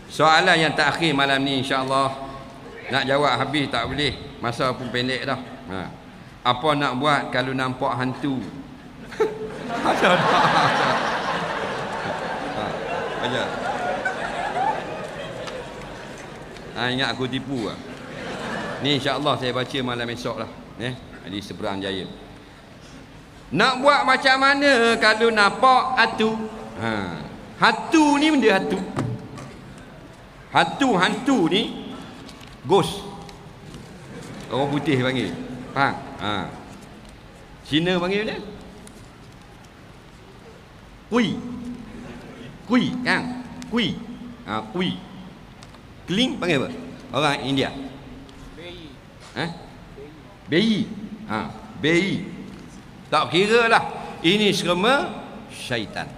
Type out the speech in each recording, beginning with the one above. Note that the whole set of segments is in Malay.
Soalan yang terakhir malam ni, insya-Allah nak jawab habis tak boleh, masa pun pendek dah. Apa nak buat kalau nampak hantu? Ada. Aja. Ingat aku tipu ah. Ni insya-Allah saya baca malam esok lah, di Seberang Jaya. Nak buat macam mana kalau nampak hantu? Hantu ni benda hantu. Hantu ni ghost. Orang putih panggil. Faham? Cina panggil dia kui kan? Kui. Keling panggil apa? Orang India. Bayi. Bayi. Tak kira lah. Ini semua syaitan.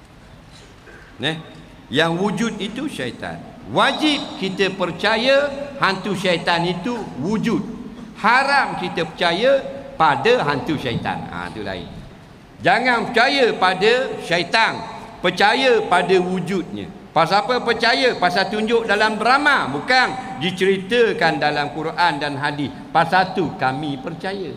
Yang wujud itu syaitan. Wajib kita percaya hantu syaitan itu wujud. Haram kita percaya pada hantu syaitan. Itu lain. Jangan percaya pada syaitan, percaya pada wujudnya. Pasal apa percaya? Pasal tunjuk dalam drama, bukan diceritakan dalam Quran dan hadis. Pasal tu kami percaya.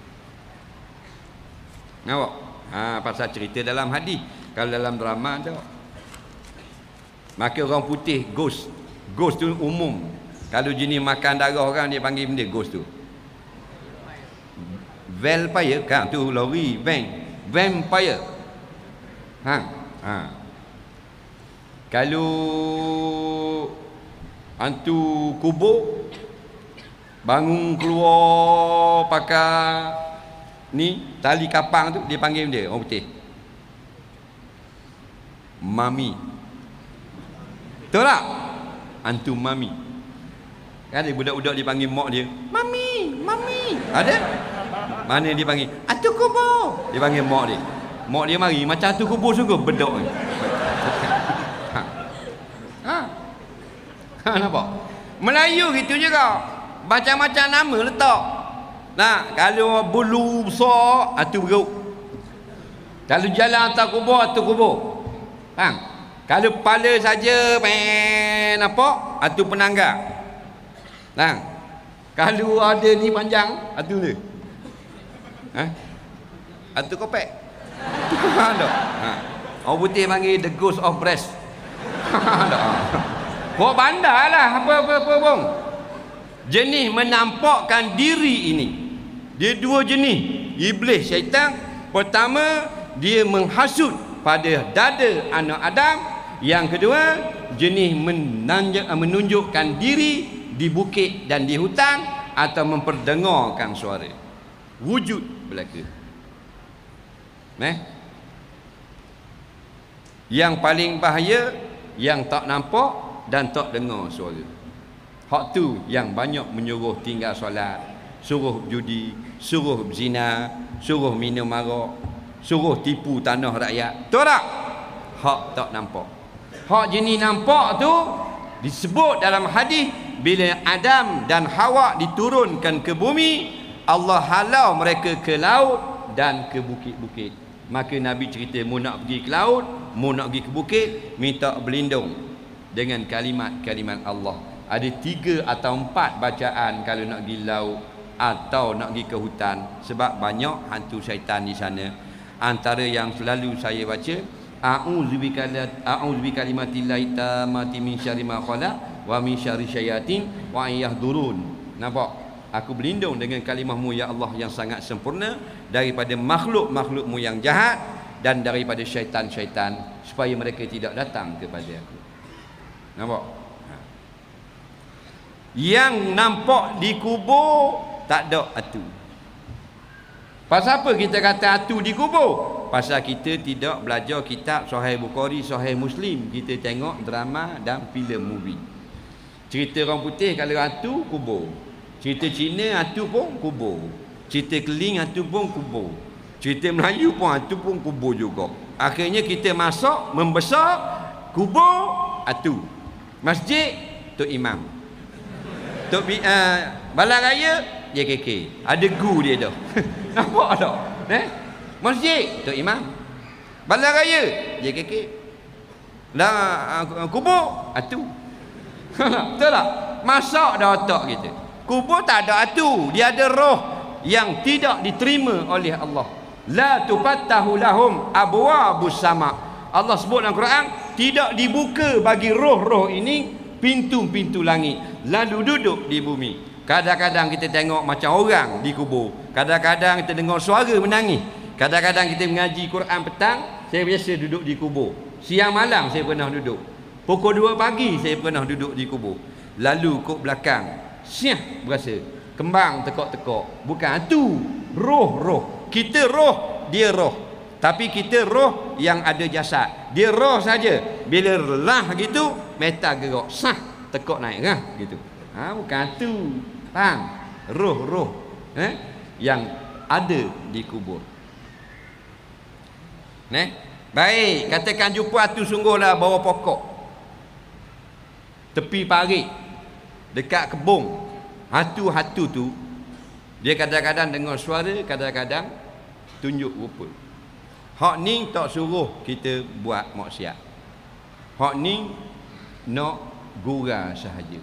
Nampak? Pasal cerita dalam hadis. Kalau dalam drama tak. Maka orang putih ghost. Ghost tu umum. Kalau jenis makan darah orang, dia panggil benda ghost tu. Vampire kan, tu lori vampire. Kalau hantu kubur bangun keluar pakai ni tali kapang tu, dia panggil dia orang putih mami. Betul tak? Hantu mami. Kan ada budak-budak dipanggil mak dia mami. Ada? Mana dia panggil? Hantu kubur. Dia panggil mak dia. Mak dia mari macam hantu kubur sungguh bedok ni. Nampak? Melayu gitu juga. Macam-macam nama letak. Kalau bulu besar, hantu beruk. Kalau jalan hantar kubur, hantu kubur. Kalau kepala saja nampak, hantu penangga. Kalau ada ni panjang, hantu dia. Hantu kopek. Orang putih panggil the ghost of breast. Kau bandar lah apa bong. Jenis menampakkan diri ini, dia dua jenis. Iblis syaitan. Pertama, dia menghasut pada dada anak Adam. Yang kedua, jenis menunjukkan diri di bukit dan di hutan atau memperdengarkan suara. Wujud belaka. Yang paling bahaya yang tak nampak dan tak dengar suara. Hak tu yang banyak menyuruh tinggal solat, suruh judi, suruh zina, suruh minum arak, suruh tipu tanah rakyat. Betul tak? Hak tak nampak. Hak jenis nampak tu disebut dalam hadis, bila Adam dan Hawa diturunkan ke bumi, Allah halau mereka ke laut dan ke bukit-bukit. Maka Nabi cerita, mu nak pergi ke laut, mu nak pergi ke bukit, minta berlindung dengan kalimat-kalimat Allah. Ada 3 atau 4 bacaan kalau nak pergi laut atau nak pergi ke hutan, sebab banyak hantu syaitan di sana. Antara yang selalu saya baca, a'udzu bikalimatillahi tammati min syarri ma khalaq wa min syarri syayatin wa yahdurun. Nampak? Aku berlindung dengan kalimahmu ya Allah yang sangat sempurna daripada makhluk-makhlukmu yang jahat dan daripada syaitan-syaitan, supaya mereka tidak datang kepada aku. Nampak? Yang nampak di kubur tak ada hantu. Pasal apa kita kata hantu di kubur? Pasal kita tidak belajar kitab Sahih Bukhari, Sahih Muslim. Kita tengok drama dan filem movie. Cerita orang putih kalau hantu, kubur. Cerita Cina hantu pun kubur. Cerita Keling hantu pun kubur. Cerita Melayu pun hantu pun kubur juga. Akhirnya kita masuk membesar, kubur hantu. Masjid Tok Imam. Tok Balang Raya JKK. Ada gu dia dah. Nampak tak? Masjid Tok Imam. Balang Raya JKK. Lah kubur hantu. Betul tak? Masak dah otak kita. Kubur tak ada hantu, dia ada roh yang tidak diterima oleh Allah. La tufattahu lahum abwabus sama. Allah sebut dalam Quran, tidak dibuka bagi roh-roh ini pintu-pintu langit, lalu duduk di bumi. Kadang-kadang kita tengok macam orang di kubur, kadang-kadang kita dengar suara menangis, kadang-kadang kita mengaji Quran petang, saya biasa duduk di kubur. Siang malam saya pernah duduk, pukul 2 pagi saya pernah duduk di kubur. Lalu kok belakang siah berasa kembang tekok-tekok, bukan hantu, roh-roh. Kita roh, dia roh, tapi kita roh yang ada jasad. Dia roh saja, bila lah gitu metal gerak, sah tekok naik kan gitu. Bukan hantu, faham? Roh-roh yang ada di kubur. Baik, katakan jumpa hantu sungguhlah bawah pokok, tepi parit, dekat kebun. Hantu-hantu tu dia kadang-kadang dengar suara, kadang-kadang tunjuk rupa. Hak ni tak suruh kita buat maksiat. Hak ni nak gurau sahaja.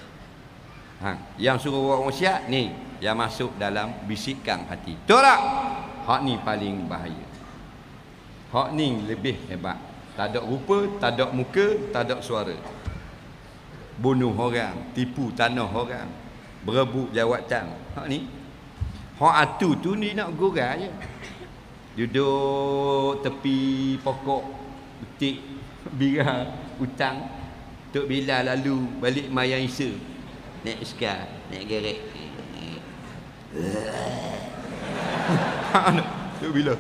Yang suruh buat maksiat ni yang masuk dalam bisikan hati. Betul tak? Hak ni paling bahaya. Hak ni lebih hebat. Tak ada rupa, tak ada muka, tak ada suara. Bunuh orang, tipu tanah orang, berebut jawatan. Hak ni, hak hantu tu ni nak gurau je. Duduk tepi pokok, betik bira hutang, Tok Bilal lalu balik Mayang Isa, naik iskar, naik gerek. Tok Bilal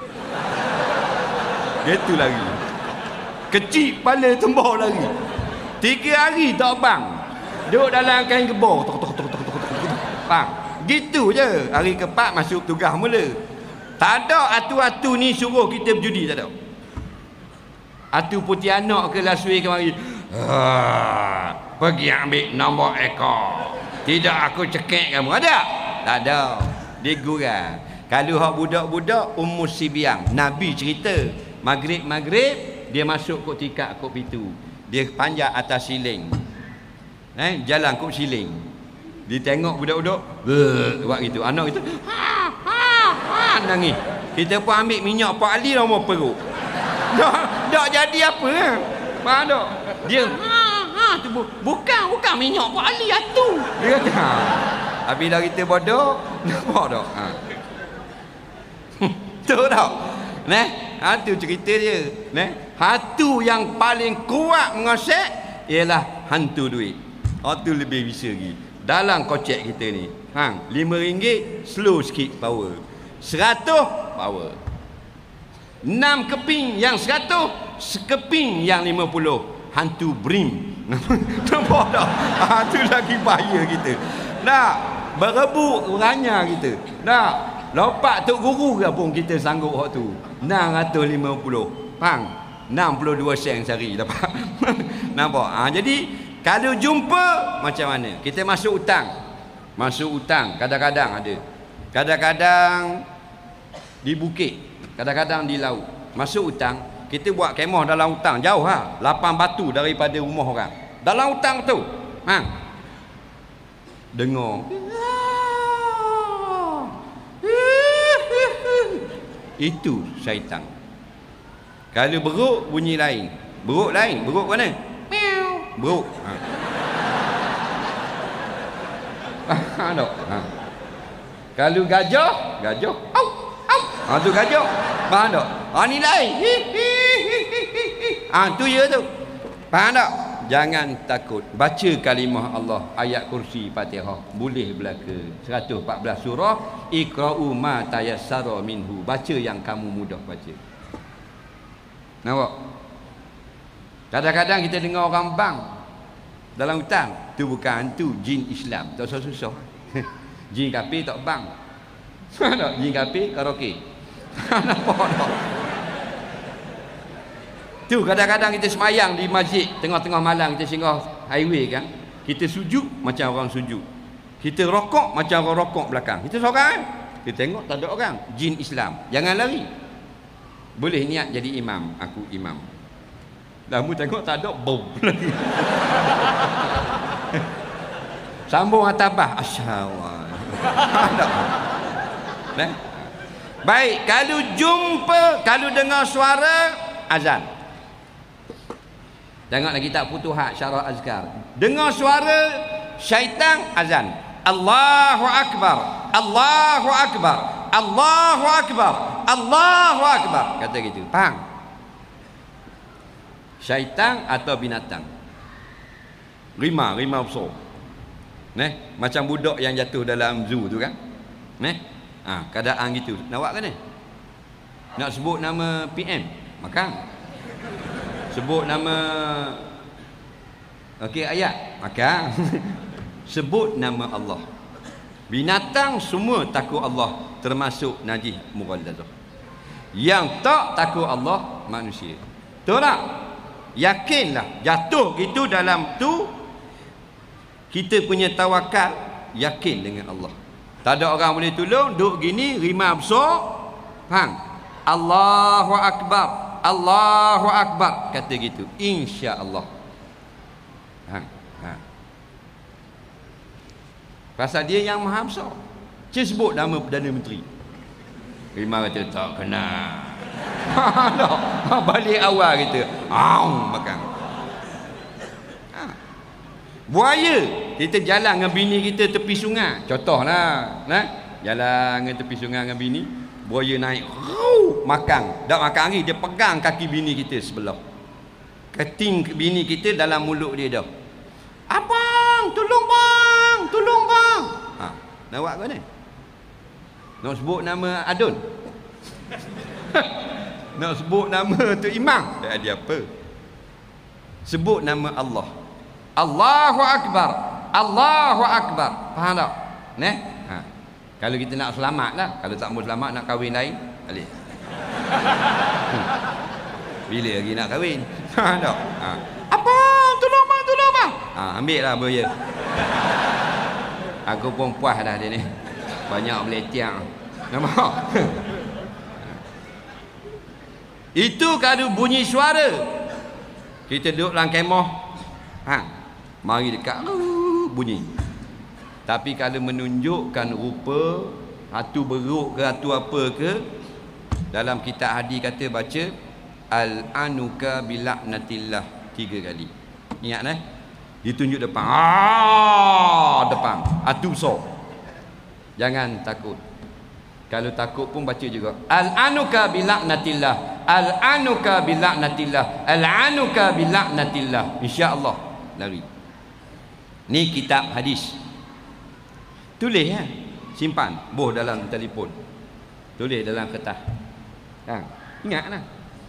gitu lagi, kecil kepala tembak lagi. 3 hari tak bang, duduk dalam kain gebor, bang, gitu je. Hari keempat masuk tugas mula. Tak ada atu-atu ni suruh kita berjudi, tak ada. Atu putih anak ke lasui ke mari, pergi ambil nombor ekor, tidak aku cekik kamu, ada? Tak ada. Dia gurau. Kalau hak budak-budak Ummu Sibiang, Nabi cerita maghrib dia masuk kok tikak kok pintu, dia panjat atas siling, jalan kok siling, dia tengok budak-budak buat gitu, anak itu nangis. Kita pun ambil minyak Pak Ali nama perut, tak jadi apa, faham tak? Dia tu bukan minyak Pak Ali tu, dia kata habis dah kita bodoh, nampak tak? Tahu tak? Hantu cerita dia. Hantu yang paling kuat mengosak ialah hantu duit. Hantu lebih bisa lagi. Dalam kocek kita ni, RM5 slow sikit power, 100 power, 6 keping yang 100, sekeping yang 50. Hantu brim. Nampak tak? Hantu lagi bahaya kita. Nak berebut orangnya kita. Nak lompat Tok Guru ke pun kita sanggup hak tu. 650. Faham? 62 sen sehari dapat. Nampak? Jadi kalau jumpa macam mana? Kita masuk hutang. Masuk hutang kadang-kadang ada. Kadang-kadang di bukit, kadang-kadang di laut. Masuk hutang, kita buat kemah dalam hutang jauh lapang batu daripada rumah orang. Dalam hutang tu. Dengar. Itu syaitan. Kalau beruk bunyi lain. Beruk lain. Beruk mana? Meow. Beruk. Kalau gajah, au au. Tu gajah. Faham tak? Ni lain. Tu je tu. Faham tak? Jangan takut. Baca kalimah Allah, ayat kursi Fatihah. Boleh belaka. 114 surah. Iqra'u ma tayassara minhu. Baca yang kamu mudah baca. Nampak? Kadang-kadang kita dengar orang bang dalam hutan, tu bukan hantu, jin Islam. Tak susah-susah. Jin kafir tak bang. Tak? Jin kafir karaoke. Nampak tak? Tu kadang-kadang kita semayang di masjid, tengah-tengah malam kita singgah highway kan, kita sujud macam orang sujud, kita rokok macam orang rokok belakang, kita seorang kita tengok tak ada orang, jin Islam. Jangan lari. Boleh niat jadi imam, aku imam. Dah mu tengok tak ada bom lagi. Sambung atabah. Asyaallah. Nah. Baik, kalau jumpa, kalau dengar suara azan. Tengoklah kitab Futuhat Syarah Azkar. Dengar suara syaitan azan. Allahu akbar. Allahu akbar. Allahu akbar. Allahu akbar. Kata gitu. Faham? Syaitan atau binatang? Rimau besar. Macam budak yang jatuh dalam zoo tu kan? Keadaan gitu. Nak buat ke ni? Nak sebut nama PM? Makan. Sebut nama ayat? Makan. Sebut nama Allah. Binatang semua takut Allah, termasuk najis mughalladhah. Yang tak takut Allah manusia. Betul tak? Yakinlah jatuh gitu dalam tu, kita punya tawakal yakin dengan Allah. Tak ada orang boleh tolong, duduk gini rimau besar. Faham? Allahu akbar. Allahu akbar. Kata gitu, insya-Allah. Pasal dia yang maha besar. Sebut nama Perdana Menteri. Rimau kata tak kenal. Balik awal kita. Makan. Buaya, kita jalan dengan bini kita tepi sungai. Contohlah, jalan dengan tepi sungai dengan bini, buaya naik, makan. Tak makan hari, dia pegang kaki bini kita sebelah. Keting bini kita dalam mulut dia dah. Abang, tolong bang, tolong bang. Nak buat apa ni? Nak sebut nama Adun? Nak sebut nama tu Imam? Tak ada apa. Sebut nama Allah. Allahu akbar. Allahu akbar. Faham tak? Kalau kita nak selamat lah. Kalau tak mau selamat, nak kahwin lain, balik. Bila lagi nak kahwin? Faham tak? Abang, tolong bang, tolong bang. Ambil lah buaya. Aku pun puas dah dia ni. Banyak meletiang. Nampak? Itu kalau bunyi suara, kita duduk dalam kemah, mari dekat, bunyi. Tapi kalau menunjukkan rupa, hatu beruk ke hatu apa ke, dalam kitab hadis kata baca al-anuka bila'natillah 3 kali. Ingat ditunjuk depan. Depan. Hatu besar. Jangan takut. Kalau takut pun baca juga al-anuka bila'natillah. Al-anuka bila'natillah. Al-anuka bila'natillah. Insya-Allah lari. Ni kitab hadis. Tulis simpan, boh dalam telefon. Tulis dalam kertas. Ingatlah.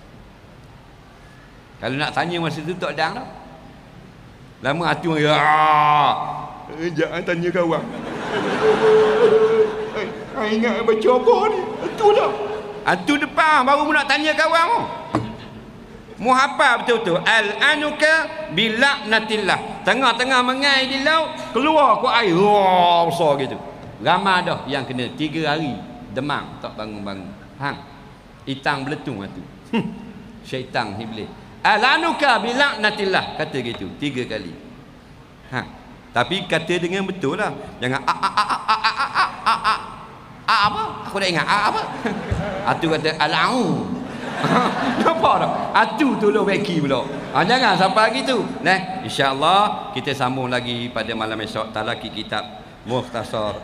Kalau nak tanya masa tu tak ada dah. Lama hati jangan tanya kawan. Ingat baca apa ni? Itu dah. Itu depan baru nak tanya kawan mu. Mu hafal betul-betul. Al-anuka bila'natillah. Tengah-tengah mengai di laut, keluar ku air. Besar gitu. Ramai dah yang kena 3 hari demam tak bangun-bangun. Itang beletung tu. Syaitan iblis. Al-anuka bila'natillah. Kata gitu 3 kali. Tapi kata dengan betul lah. Jangan apa? Aku dah ingat apa? Atu kata al-au. Nampak tak? Atu tolong beki pula. Jangan sampai gitu. InsyaAllah kita sambung lagi pada malam esok. Talaki kitab Mukhtasar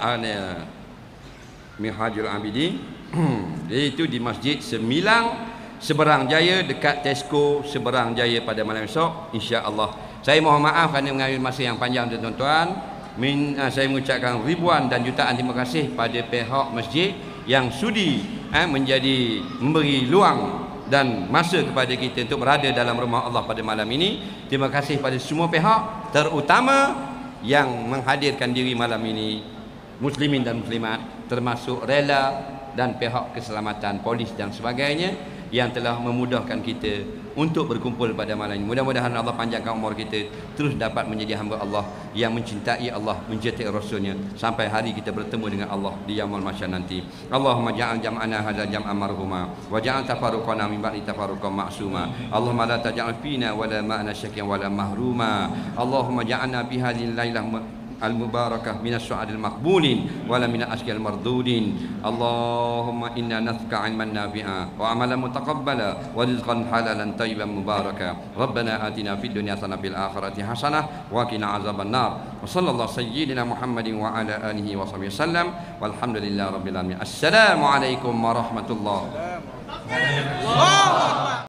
Minhajul Abidin. Itu di Masjid Semilang Seberang Jaya, dekat Tesco Seberang Jaya pada malam esok, insya-Allah. Saya mohon maaf kerana mengambil masa yang panjang tuan-tuan. Saya mengucapkan ribuan dan jutaan terima kasih pada pihak masjid yang sudi memberi luang dan masa kepada kita untuk berada dalam rumah Allah pada malam ini. Terima kasih pada semua pihak, terutama yang menghadirkan diri malam ini, muslimin dan muslimat, termasuk rela dan pihak keselamatan, polis dan sebagainya yang telah memudahkan kita untuk berkumpul pada malam ini. Mudah-mudahan Allah panjangkan umur kita, terus dapat menjadi hamba Allah yang mencintai Allah, mencintai Rasulnya, sampai hari kita bertemu dengan Allah di yaumul mahsyar nanti. Allahumma ja'al jam'ana hadzal jam'an marhuma wa ja'al tafarruqana min ba'di tafarruqan ma'suma. Allahumma la taj'al fina wa la ma'ana syaqiyyan wa la mahruma. Allahumma ja'alna fi hadhihi lailah المباركة من السعد المقبولين ولا من الأشقياء المردودين. اللهم إنا نسألك علما نافعا وعملا متقبلا ورزقا حلالا طيبا مباركا. ربنا آتنا في الدنيا حسنة في الآخرة حسنة وقنا عذاب النار. وصلى الله سيدنا محمد وعلى آله وصحبه وسلم والحمد لله رب العالمين. السلام عليكم ورحمة الله.